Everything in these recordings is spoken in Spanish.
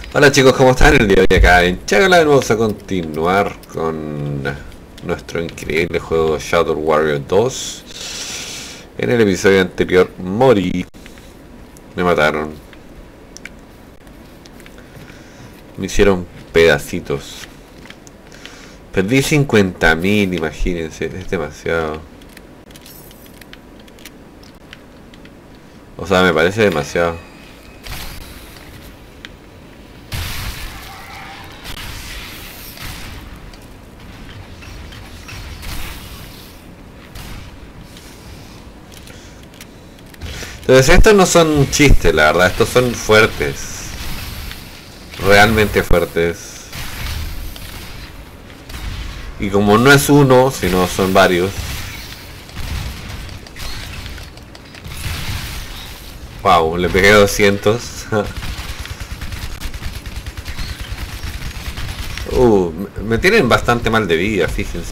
Hola chicos, ¿cómo están? El día de hoy acá en ShadowWarrior vamos a continuar con nuestro increíble juego ShadowWarrior 2. En el episodio anterior morí. Me mataron. Me hicieron pedacitos. Perdí 50.000, imagínense, es demasiado. O sea, me parece demasiado. Entonces estos no son chistes, la verdad, estos son fuertes. Realmente fuertes. Y como no es uno, sino son varios. Wow, le pegué 200. Me tienen bastante mal de vida, fíjense.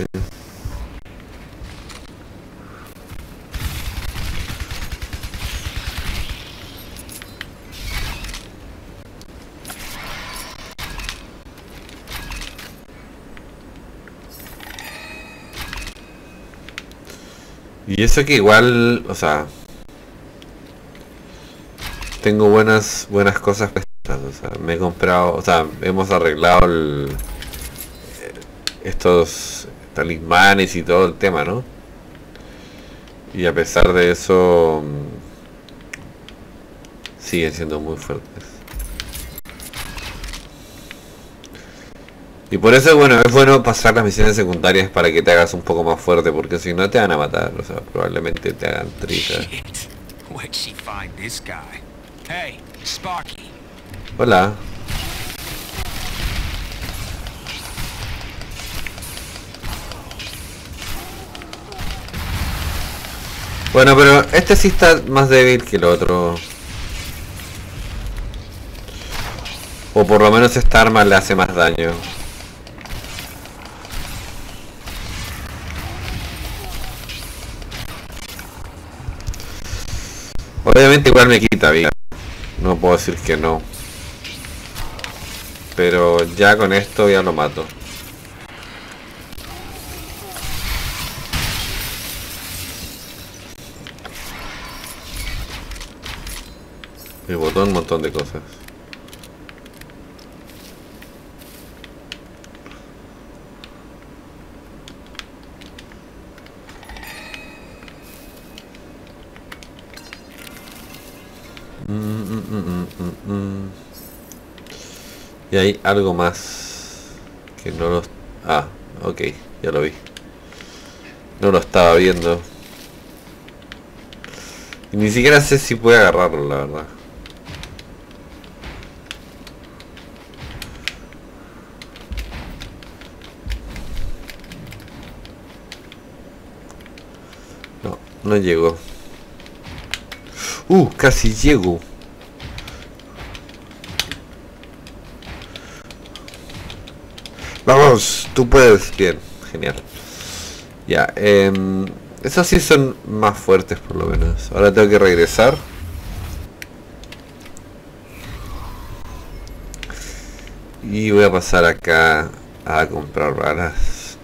Y eso que igual, o sea, tengo buenas cosas puestas, o sea, me he comprado, o sea, hemos arreglado estos talismanes y todo el tema, ¿no? Y a pesar de eso, siguen siendo muy fuertes. Y por eso, bueno, es bueno pasar las misiones secundarias para que te hagas un poco más fuerte, porque si no te van a matar, o sea, probablemente te hagan triste. Hola. Bueno, pero este sí está más débil que el otro. O por lo menos esta arma le hace más daño. Obviamente igual me quita vida. No puedo decir que no. Pero ya con esto ya lo mato. Me botó un montón de cosas. Y hay algo más que no lo... Ah, ok, ya lo vi. No lo estaba viendo. Y ni siquiera sé si puede agarrarlo, la verdad. No, no llegó. Casi llego. Vamos, tú puedes. Bien, genial. Ya, esos sí son más fuertes por lo menos. Ahora tengo que regresar. Y voy a pasar acá a comprar balas.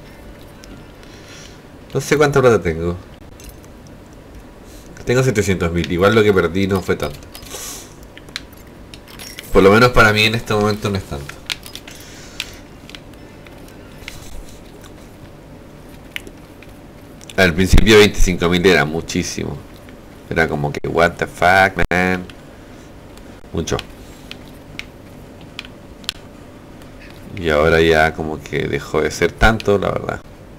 No sé cuánta plata tengo. Tengo 700.000, igual lo que perdí no fue tanto. Por lo menos para mí en este momento no es tanto. Al principio 25.000 era muchísimo. Era como que what the fuck, man. Mucho. Y ahora ya como que dejó de ser tanto, la verdad.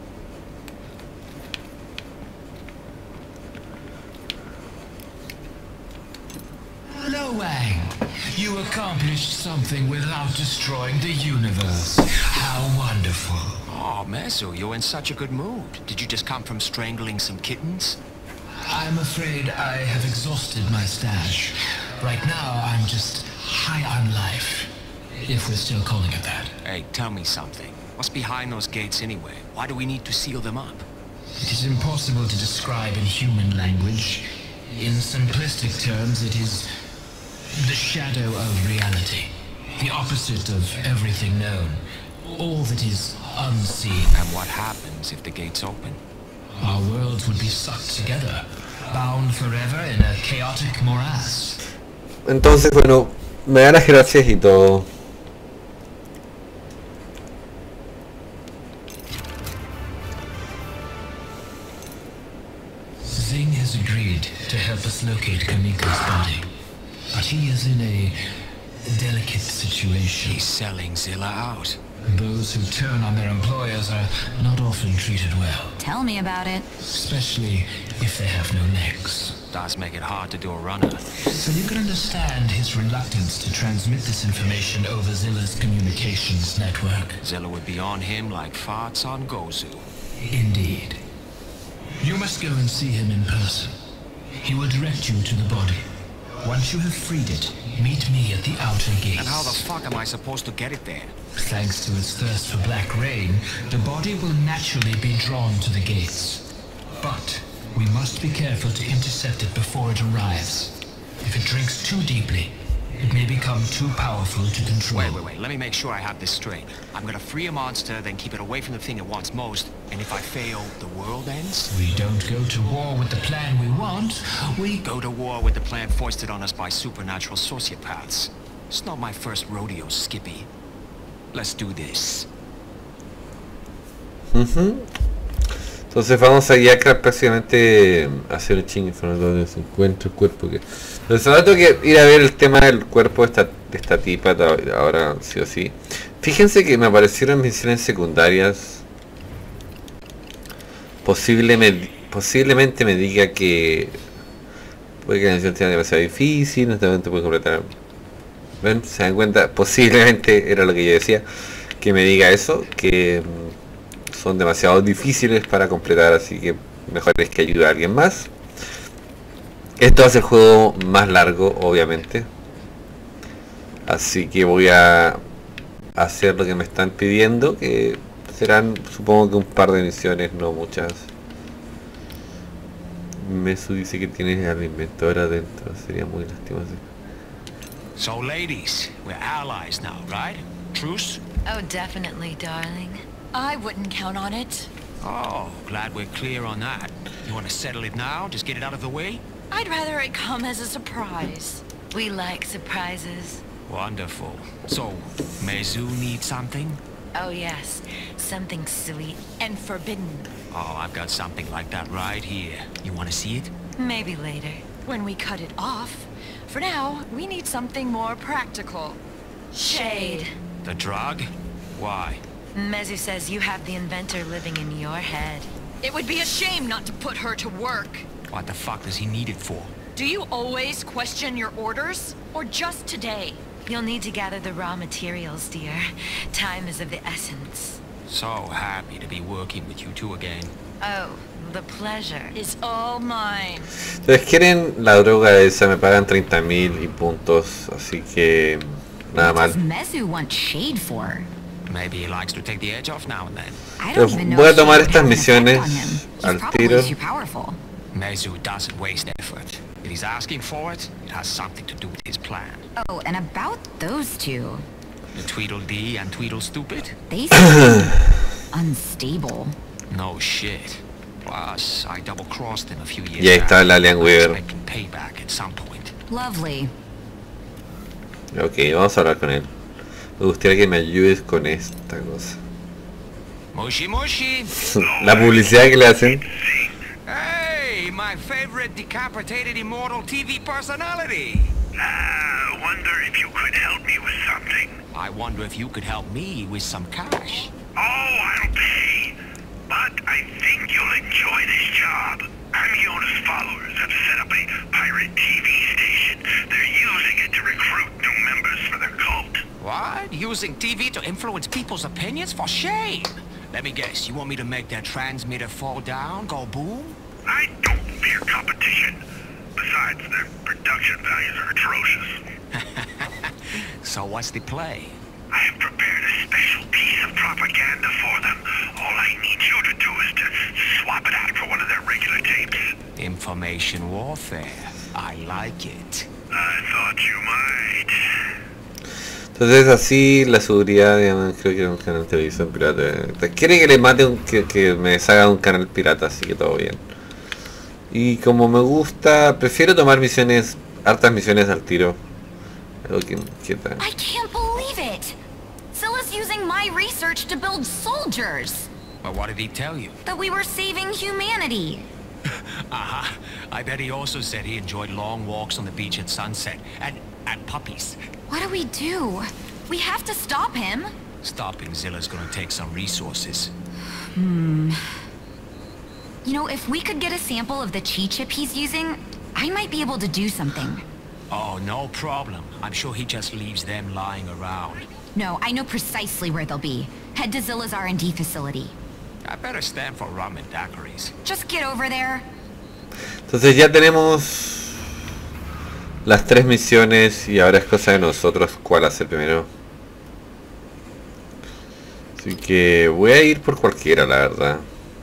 No, Wang. You accomplished something without destroying the universe. How wonderful. Oh, Meso, you're in such a good mood. Did you just come from strangling some kittens? I'm afraid I have exhausted my stash. Right now, I'm just high on life. If we're still calling it that. Hey, tell me something. What's behind those gates anyway? Why do we need to seal them up? It is impossible to describe in human language. In simplistic terms, it is the shadow of reality. The opposite of everything known. All that is unseen. And what happens if the gates open? Our worlds would be sucked together, bound forever in a chaotic morass. Entonces, bueno, me da las gracias y todo. Zing has agreed to help us locate Kamika's body, but he is in a delicate situation. He's selling Zilla out. Those who turn on their employers are not often treated well, Tell me about it. especially if they have no legs. Does make it hard to do a runner. So you can understand his reluctance to transmit this information over Zilla's communications network. Zilla would be on him like farts on Gozu. Indeed. You must go and see him in person. He will direct you to the body. Once you have freed it, meet me at the outer gates. And how the fuck am I supposed to get it there? Thanks to its thirst for black rain, the body will naturally be drawn to the gates. But we must be careful to intercept it before it arrives. If it drinks too deeply, it may become too powerful to control. Wait. Let me make sure I have this straight. I'm gonna free a monster, then keep it away from the thing it wants most, and if I fail, the world ends? We don't go to war with the plan we want, we Go to war with the plan foisted on us by supernatural sociopaths. It's not my first rodeo, Skippy. Let's do this. Entonces vamos a ya prácticamente a hacer el ching donde se encuentra el cuerpo. Entonces ahora tengo que ir a ver el tema del cuerpo de esta tipa ahora sí o sí. Fíjense que me aparecieron misiones secundarias. Posiblemente me diga que puede que la misión sea demasiado difícil, no te puede completar. ¿Ven? ¿Se dan cuenta? Posiblemente era lo que yo decía, que me diga eso, que son demasiado difíciles para completar, así que mejor es que ayude a alguien más. Esto hace el juego más largo, obviamente, así que voy a hacer lo que me están pidiendo, que serán, supongo que un par de misiones, no muchas. Mesu dice que tiene al inventor adentro, sería muy lastimoso. So ladies, we're allies now, right? Truce? Oh, definitely, darling. I wouldn't count on it. Oh, glad we're clear on that. You want to settle it now? Just get it out of the way? I'd rather it come as a surprise. We like surprises. Wonderful. So, Mezu needs something? Oh, yes. Something sweet and forbidden. Oh, I've got something like that right here. You want to see it? Maybe later, when we cut it off. For now, we need something more practical. Shade. The drug? Why? Mezu says you have the inventor living in your head. It would be a shame not to put her to work. What the fuck does he need it for? Do you always question your orders? Or just today? You'll need to gather the raw materials, dear. Time is of the essence. So happy to be working with you two again. Oh, the pleasure is all mine. Entonces quieren la droga esa, me pagan 30.000 y puntos, así que nada mal. What does Mezu want Shade for? Maybe he likes to take the edge off now and then. I don't even know Voy a if tomar Shade would estas have an effect misiones on him. He's al probably tiro. too powerful. Mezu doesn't waste effort. If he's asking for it, it has something to do with his plan. Oh, and about those two, The Tweedledee and Tweedlestupid? they seem unstable. No shit. Plus, I double-crossed him a few years Y ahí está el Alien I'm Weaver. expecting payback at some point. Lovely. Ok, vamos a hablar con él. Me gustaría que me ayudes con esta cosa. Mushy mushy! La publicidad que le hacen. Hey, my favorite decapitated immortal TV personality! Wonder if you could help me with something. I wonder if you could help me with some cash. Oh, I'll pay. But I think you'll enjoy this job. Amiona's followers have set up a pirate TV station. They're using it to recruit new members for their cult. What? Using TV to influence people's opinions? For shame! Let me guess, you want me to make that transmitter fall down, go boom? I don't fear competition. Besides, their production values are atrocious. So what's the play? I have prepared a special piece of propaganda for them. All I need you to do is to swap it out for one of their regular tapes. Information warfare. I like it. I thought you might. Entonces así la seguridad, digamos, creo que era un canal de televisión pirata. Quiere que le mate que me salga un canal pirata, así que todo bien. Y como me gusta, prefiero tomar misiones, hartas misiones al tiro. Algo que tal. I can't believe it! Zilla's using my research to build soldiers! But what did he tell you? That we were saving humanity! Uh-huh. I bet he also said he enjoyed long walks on the beach at sunset. And puppies. What do we do? We have to stop him. Stopping Zilla's gonna take some resources. You know, if we could get a sample of the chi chip he's using, I might be able to do something. Oh, no problem. I'm sure he just leaves them lying around. No, I know precisely where they'll be. Head to Zilla's R&D facility. I better stand for rum and daiquiris. Just get over there. Entonces ya tenemos las 3 misiones y ahora es cosa de nosotros cuál hacer primero. Así que voy a ir por cualquiera, la verdad.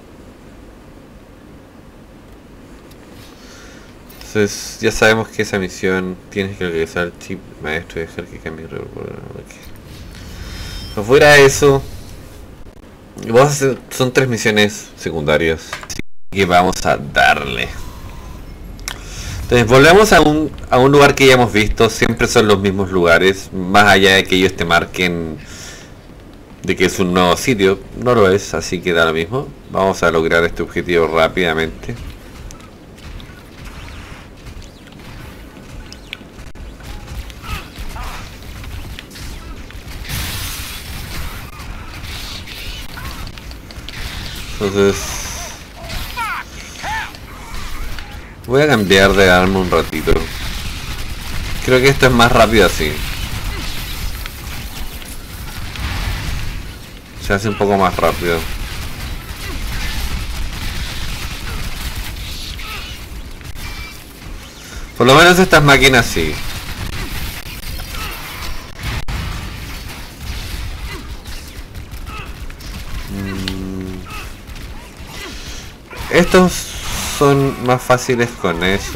Entonces ya sabemos que esa misión tienes que localizar el chip maestro y dejar que cambie el no fuera eso. Son 3 misiones secundarias. Así que vamos a darle. Entonces volvemos a un lugar que ya hemos visto. Siempre son los mismos lugares. Más allá de que ellos te marquen de que es un nuevo sitio. No lo es, así que da lo mismo. Vamos a lograr este objetivo rápidamente. Entonces voy a cambiar de arma un ratito. Creo que esto es más rápido así. Se hace un poco más rápido. Por lo menos estas máquinas sí. Estos son más fáciles con eso.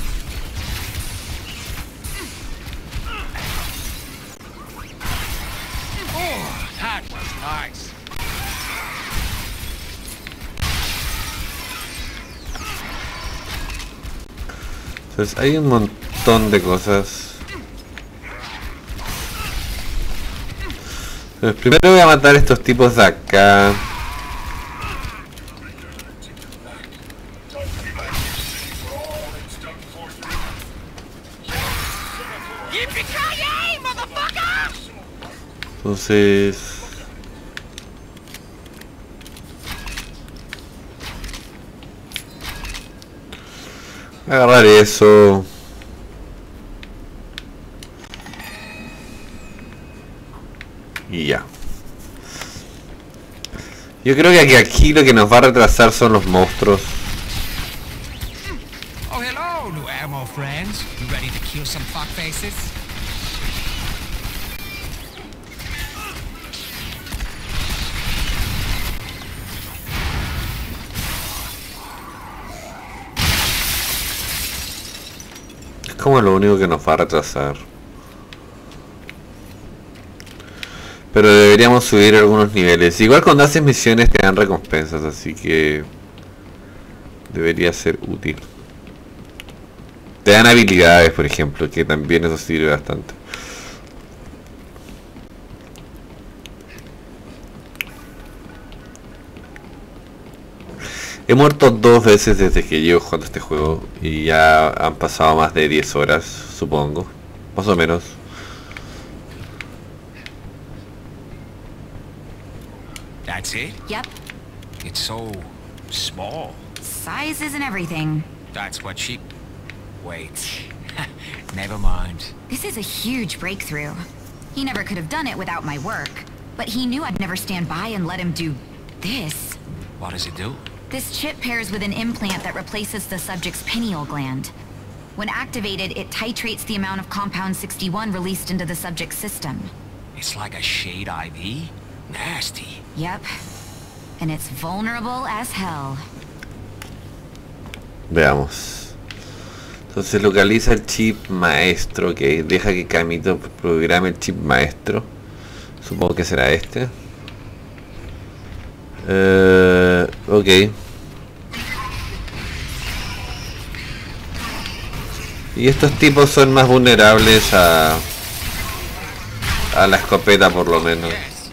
Entonces hay un montón de cosas. Entonces, primero voy a matar a estos tipos de acá. Entonces agarrar eso. Y ya. Yo creo que aquí lo que nos va a retrasar son los monstruos. Oh, hello, new ammo friends. You ready to kill some fuckfaces? Como lo único que nos va a retrasar. Pero deberíamos subir algunos niveles. Igual cuando haces misiones te dan recompensas, así que debería ser útil. Te dan habilidades, por ejemplo, que también eso sirve bastante. He muerto 2 veces desde que llevo jugando este juego y ya han pasado más de 10 horas, supongo, más o menos. That's it? Yep. It's so small. Size isn't everything. That's what she... Wait. Never mind. This is a huge breakthrough. He never could have done it without my work. But he knew I'd never stand by and let him do this. What does it do? This chip pairs with an implant that replaces the subject's pineal gland. When activated, it titrates the amount of compound 61 released into the subject's system. It's like a shade IV? Nasty. Yep. And it's vulnerable as hell. Veamos. Entonces localiza el chip maestro, ok. Deja que Camito programe el chip maestro. Supongo que será este. Ok. Y estos tipos son más vulnerables a la escopeta, por lo menos.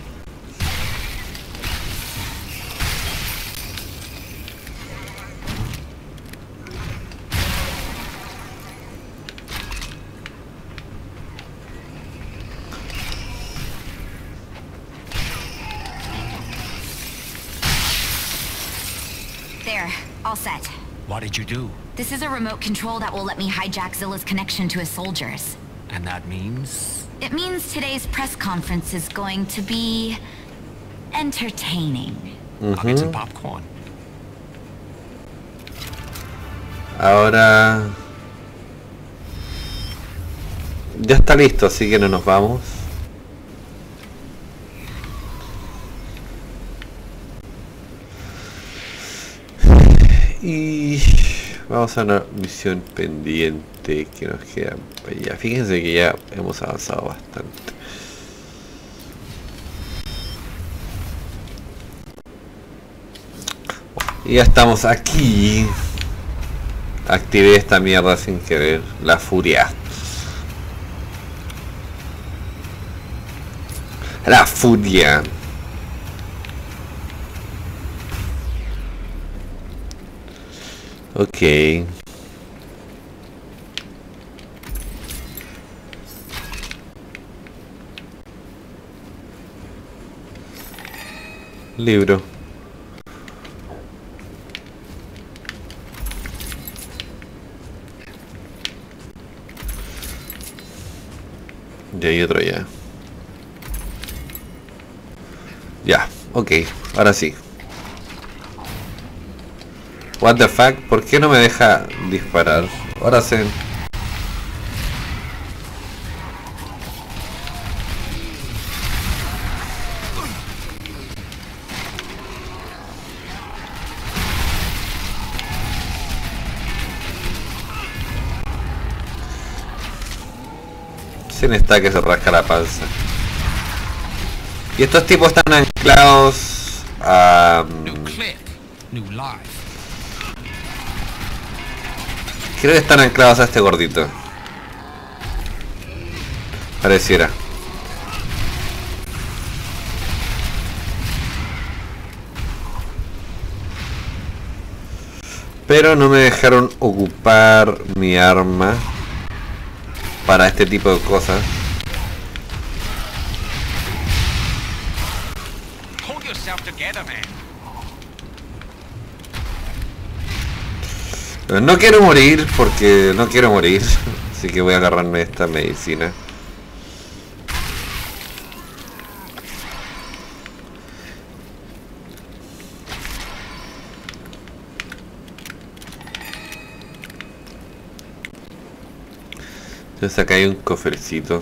There, all set. What did you do? This is a remote control that will let me hijack Zilla's connection to his soldiers. And that means? It means today's press conference is going to be entertaining. I'll get some popcorn. Ahora ya está listo, así que no nos vamos. Y vamos a una misión pendiente que nos queda para allá. Fíjense que ya hemos avanzado bastante. Y ya estamos aquí. Activé esta mierda sin querer. La furia. La furia. Ok. Libro. Y hay otro ya. Ya, ok. Ahora sí. What the fuck, ¿por qué no me deja disparar? Ahora sí. Sin esta que se rasca la panza. Y estos tipos están anclados a... New clip, new life. Creo que están anclados a este gordito. Pareciera. Pero no me dejaron ocupar mi arma para este tipo de cosas. Hold yourself together, man. No quiero morir porque no quiero morir. Así que voy a agarrarme esta medicina. Entonces acá hay un cofrecito.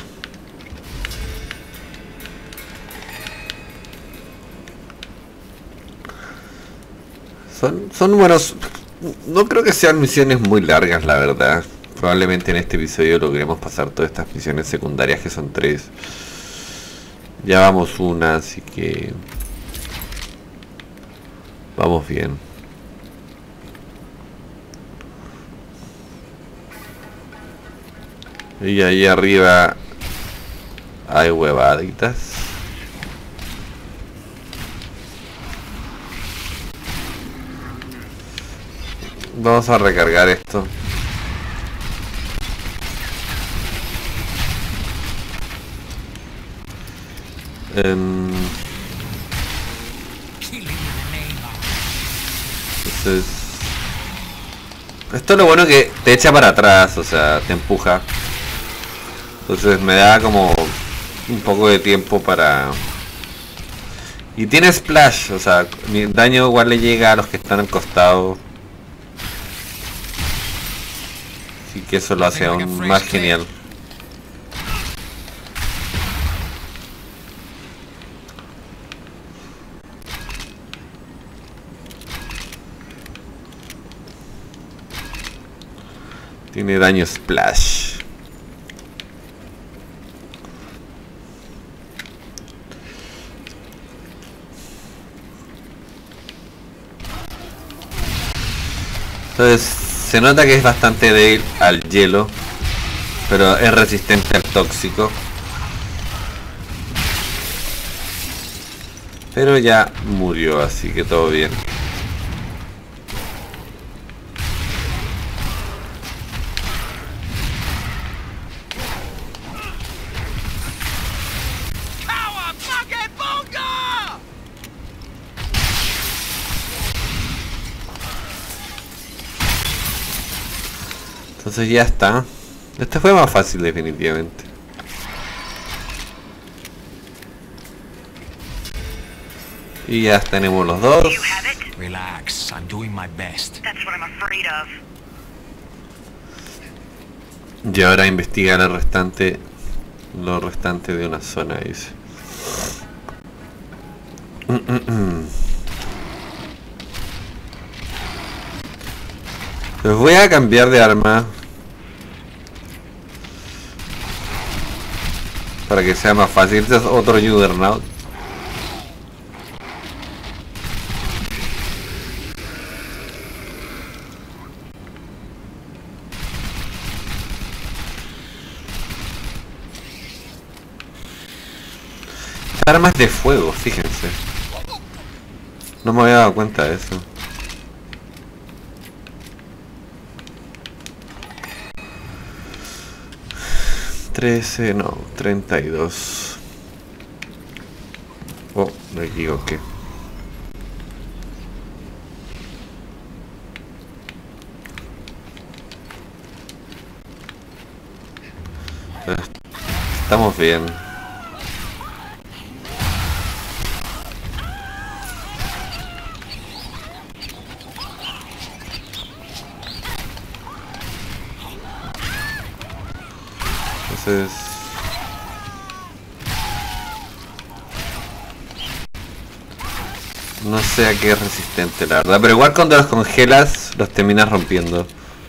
Son buenos. No creo que sean misiones muy largas, la verdad. Probablemente en este episodio logremos pasar todas estas misiones secundarias, que son 3. Ya vamos una, así que vamos bien. Y ahí arriba hay huevaditas. Vamos a recargar esto. Entonces, esto es lo bueno, que te echa para atrás, o sea, te empuja. Entonces me da como un poco de tiempo para... Y tiene splash, o sea, mi daño igual le llega a los que están al costado. Así que eso lo hace aún más genial. Tiene daño splash. Entonces se nota que es bastante débil al hielo, pero es resistente al tóxico. Pero ya murió, así que todo bien. Entonces ya está. Este fue más fácil definitivamente. Y ya tenemos los dos. Relax, I'm doing my best. That's what I'm afraid of. Y ahora investigar el restante. Lo restante de una zona, dice. Pues voy a cambiar de arma para que sea más fácil. Este es otro Juggernaut. Armas de fuego, fíjense. No me había dado cuenta de eso. No, 32. Oh, me equivoqué. Estamos bien. Entonces no sé a qué es resistente, la verdad, pero igual cuando los congelas los terminas rompiendo.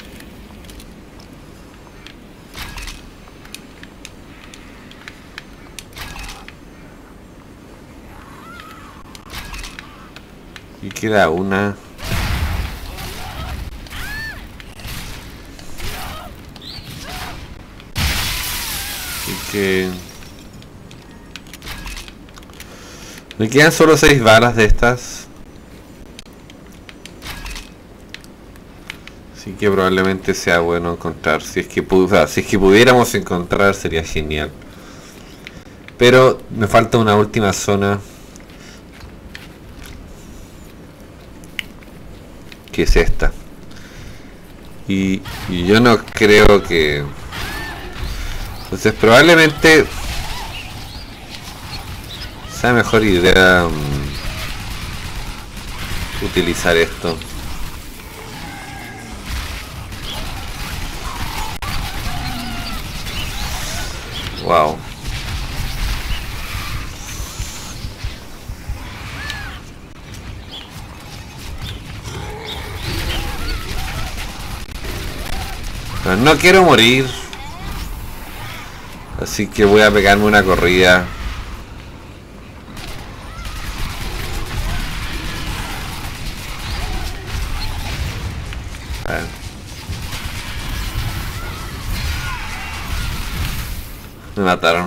Y queda una. Que me quedan solo 6 balas de estas, así que probablemente sea bueno encontrar, si es que pudiéramos encontrar sería genial, pero me falta una última zona que es esta, y yo no creo que. Entonces probablemente sea mejor idea utilizar esto. Wow. Pero no quiero morir. Así que voy a pegarme una corrida. Me mataron.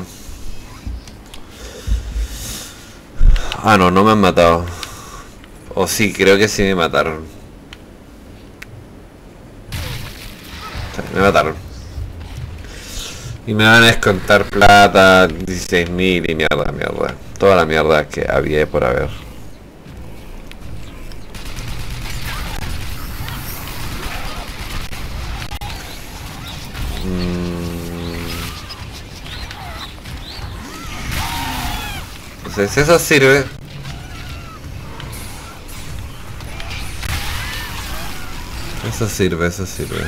Ah, no, no me han matado. O sí, creo que sí me mataron. Me mataron. Y me van a descontar plata, 16.000 y mierda. Toda la mierda que había por haber. Entonces eso sirve. Eso sirve.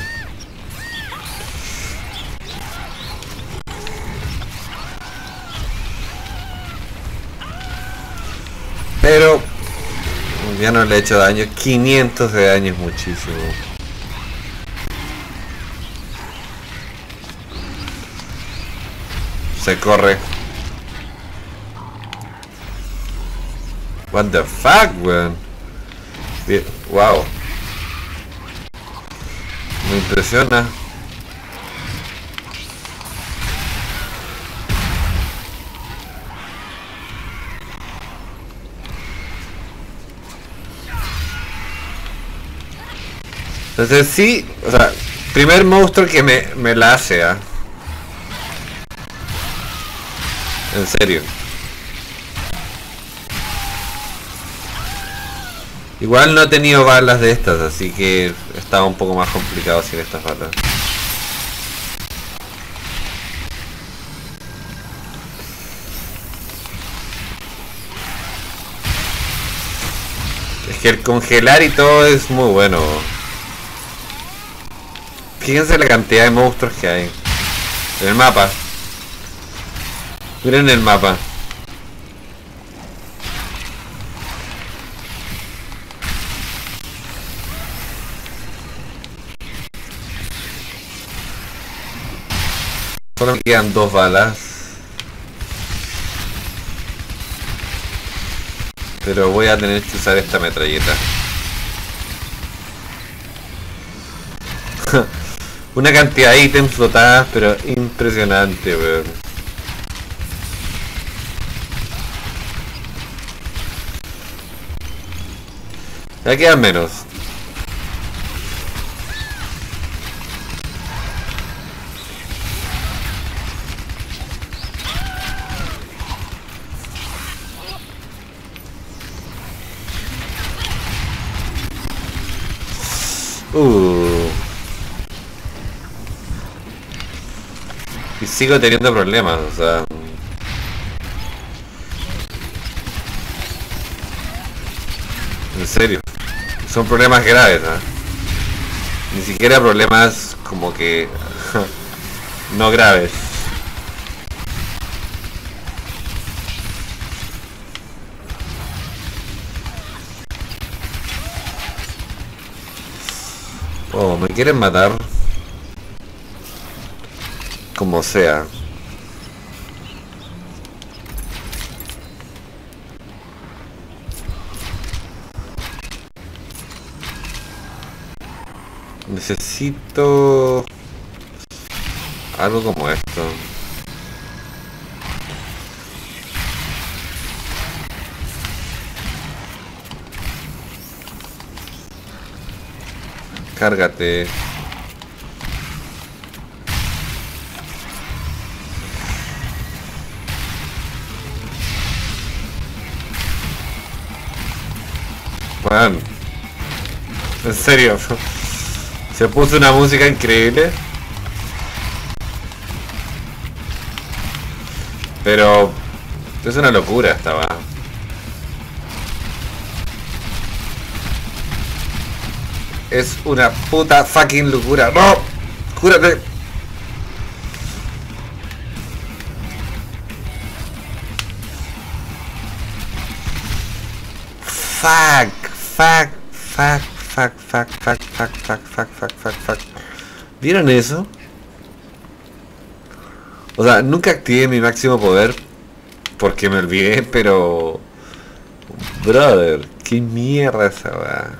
Pero ya no le he hecho daño. 500 de daño es muchísimo. Se corre. What the fuck, weón. Wow. Me impresiona. Entonces sí, o sea, primer monstruo que me la hace, ¿ah? En serio. Igual no he tenido balas de estas, así que estaba un poco más complicado sin estas balas. Es que el congelar y todo es muy bueno. Fíjense la cantidad de monstruos que hay en el mapa. Miren el mapa. Solo me quedan 2 balas. Pero voy a tener que usar esta metralleta. Una cantidad de ítems flotadas, pero impresionante, weón. Ya quedan menos. Y sigo teniendo problemas, o sea... En serio. Son problemas graves, ¿eh? Ni siquiera problemas como que... no graves. Oh, me quieren matar. Como sea. Necesito algo como esto. Cárgate. Bueno, en serio. Se puso una música increíble. Pero es una locura esta va. Es una puta fucking locura. ¡No! ¡Cúrate! Fuck. ¿Vieron eso? O sea, nunca activé mi máximo poder porque me olvidé, pero... Brother, qué mierda esa weá.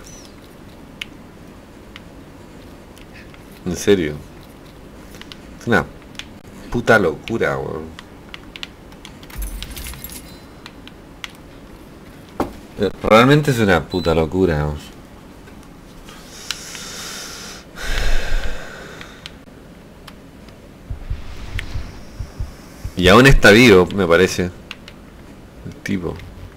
En serio. Es una puta locura, weón. Realmente es una puta locura, vamos. Y aún está vivo, me parece. El tipo.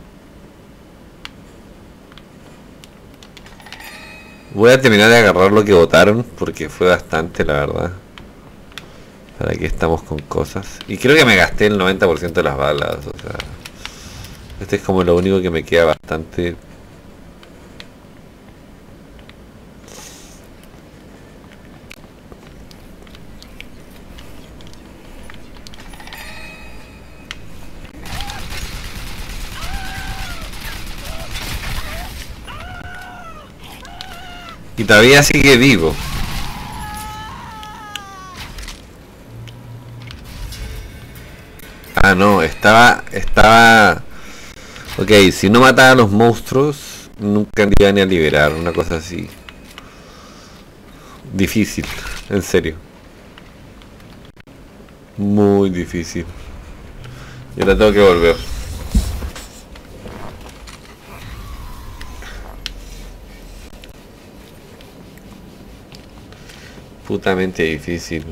Voy a terminar de agarrar lo que botaron, porque fue bastante, la verdad. Para que estamos con cosas. Y creo que me gasté el 90% de las balas, o sea... Este es como lo único que me queda bastante... Y todavía sigue vivo. Ah, no, estaba... Ok, si no mataba a los monstruos, nunca iba ni a liberar, una cosa así. Difícil, en serio. Muy difícil. Y ahora tengo que volver. Putamente difícil.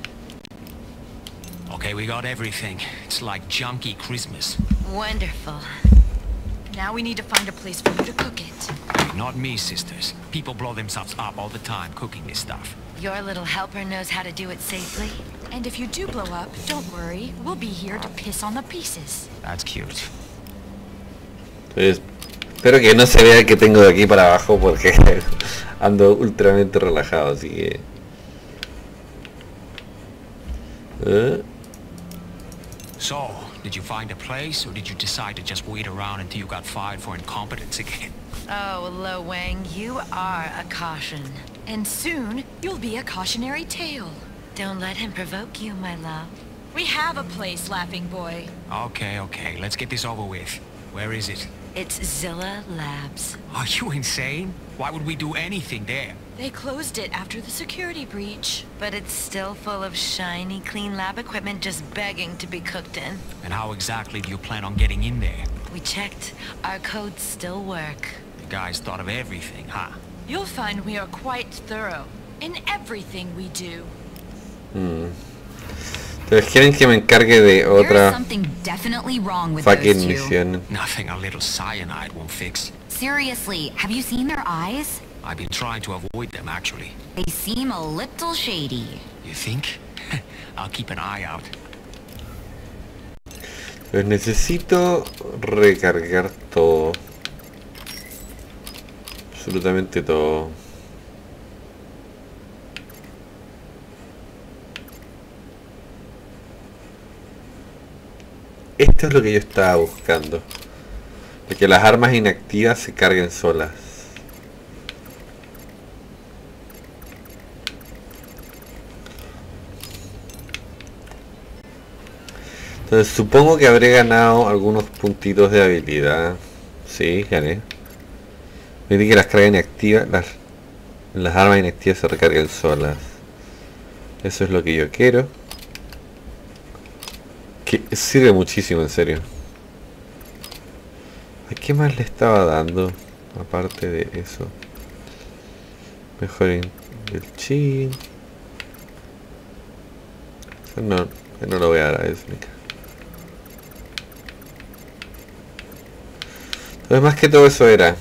Okay, we got everything. It's like junky Christmas. Wonderful. Now we need to find a place for you to cook it. Hey, not me, sisters. People blow themselves up all the time cooking this stuff. Your little helper knows how to do it safely. And if you do blow up, don't worry. We'll be here to piss on the pieces. That's cute. Entonces, espero que no se vea que tengo de aquí para abajo porque ando ultramente relajado, así que... So, did you find a place, or did you decide to just wait around until you got fired for incompetence again? Oh, Lo Wang, you are a caution. And soon, you'll be a cautionary tale. Don't let him provoke you, my love. We have a place, Laughing Boy. Okay, let's get this over with. Where is it? It's Zilla Labs. Are you insane? Why would we do anything there? They closed it after the security breach. But it's still full of shiny, clean lab equipment just begging to be cooked in. And how exactly do you plan on getting in there? We checked. Our codes still work. You guys thought of everything, huh? You'll find we are quite thorough in everything we do. Entonces quieren que me encargue de There's otra something definitely wrong with those fucking two. misión. Nothing a little cyanide won't fix. Seriously, have you seen their eyes? I've been trying to avoid them, actually. They seem a little shady. You think? I'll keep an eye out. Pues necesito recargar todo. Absolutamente todo. Esto es lo que yo estaba buscando. De que las armas inactivas se carguen solas. Entonces supongo que habré ganado algunos puntitos de habilidad. Sí, gané. Me di que las cargas inactivas, las armas inactivas se recarguen solas. Eso es lo que yo quiero. Que sirve muchísimo, en serio. ¿A qué más le estaba dando? Aparte de eso. Mejor el chi. Eso no lo voy a dar a Esmica. Entonces más que todo eso era.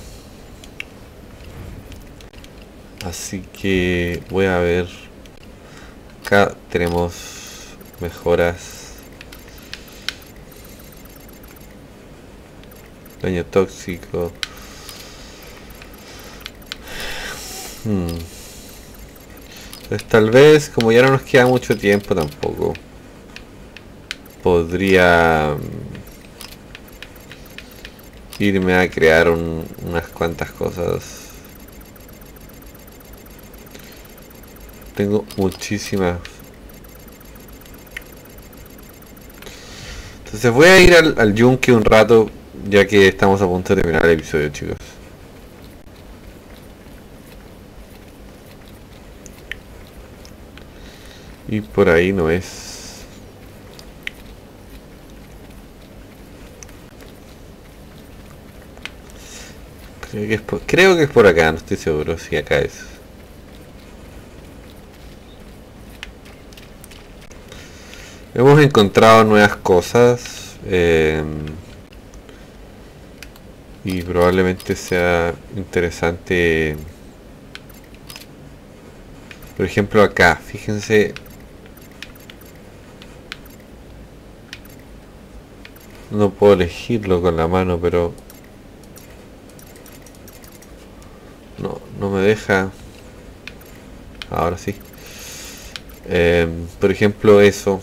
Así que voy a ver. Acá tenemos mejoras. Daño tóxico. Entonces tal vez, como ya no nos queda mucho tiempo tampoco, podría irme a crear unas cuantas cosas. Tengo muchísimas. Entonces voy a ir al yunque un rato, ya que estamos a punto de terminar el episodio, chicos. Y por ahí no es. Creo que es por acá, no estoy seguro si acá es. Hemos encontrado nuevas cosas. Y probablemente sea interesante. Por ejemplo acá, fíjense. No puedo elegirlo con la mano, pero no me deja. Ahora sí. Por ejemplo eso.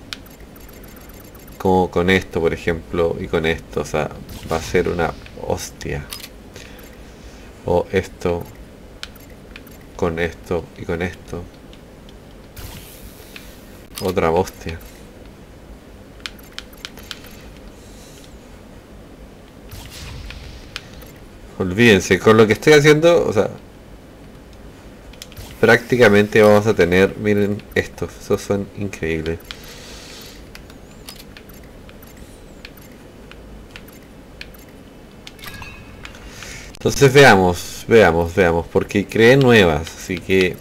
Como con esto, por ejemplo, y con esto, o sea, va a ser una hostia. O esto con esto y con esto. Otra hostia. olvídense, con lo que estoy haciendo, o sea, prácticamente vamos a tener, miren estos, esos son increíbles. Entonces veamos, porque creé nuevas, así que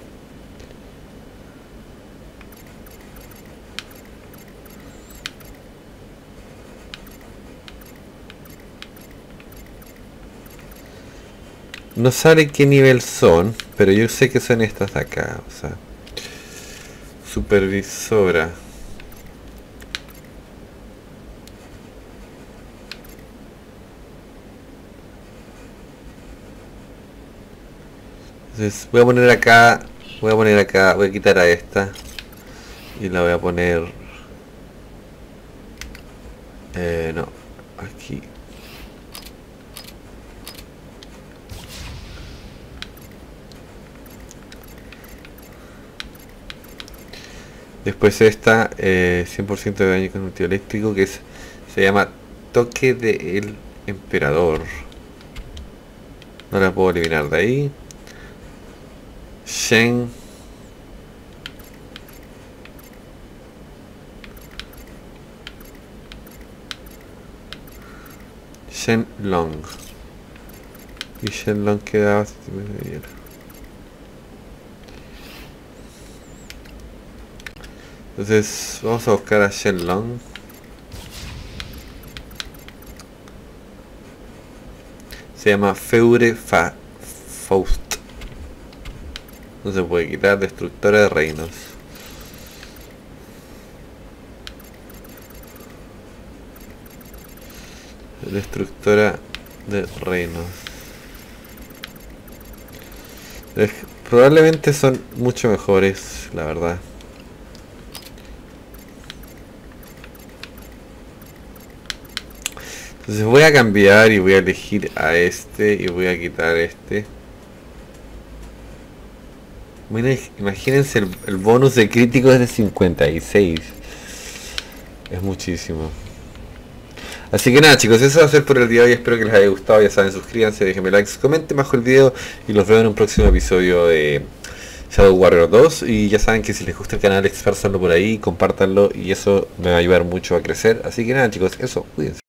no sale qué nivel son, pero yo sé que son estas de acá, o sea, supervisora. Entonces voy a poner acá, voy a quitar a esta y la voy a poner, no, aquí. Después esta, 100% de daño con un tiro eléctrico, que se llama Toque del Emperador. No la puedo eliminar de ahí. Shen Long. Y Shen Long quedaba. Entonces vamos a buscar a Shen Long. Se llama Feure Faust. No se puede quitar. Destructora de reinos. Destructora de reinos. Probablemente son mucho mejores, la verdad. Entonces voy a cambiar y voy a elegir a este y voy a quitar este. Bueno, imagínense, el bonus de crítico es de 56. Es muchísimo. Así que nada, chicos, eso va a ser por el día de hoy. Espero que les haya gustado. Ya saben, suscríbanse, déjenme likes, comenten bajo el video y los veo en un próximo episodio de ShadowWarrior 2. Y ya saben que si les gusta el canal, expársanlo por ahí, compártanlo y eso me va a ayudar mucho a crecer. Así que nada, chicos, eso, cuídense.